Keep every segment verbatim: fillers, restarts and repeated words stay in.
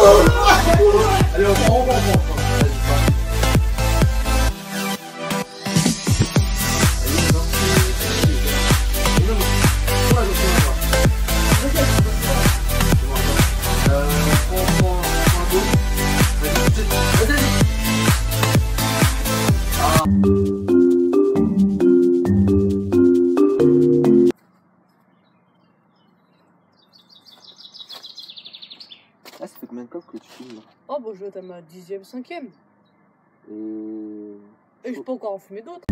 Allez, on prend, on prend, on prend. Ah, ça fait combien de temps que tu filmes là? Oh bah je dois être à ma dixième, cinquième. Et... Et je peux encore en fumer d'autres.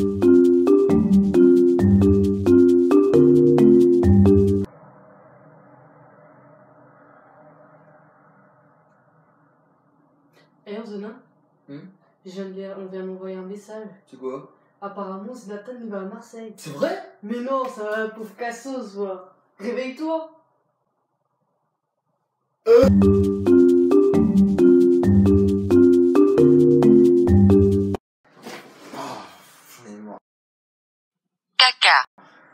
Eh Ozona, hmm je viens de lire- on vient de m'envoyer un message. C'est quoi? Apparemment Zlatan il va à Marseille. C'est vrai? Mais non, ça va, pauvre cassos, quoi. Réveille-toi. Euh Ah, j'en ai marre. Caca.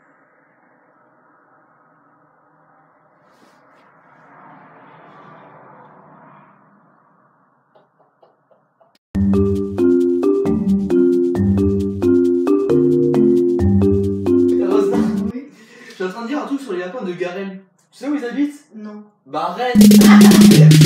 Rosa, oui. Je suis en train de dire un truc sur les lapins de Garenne. Tu sais où ils habitent? Non. Bah arrête.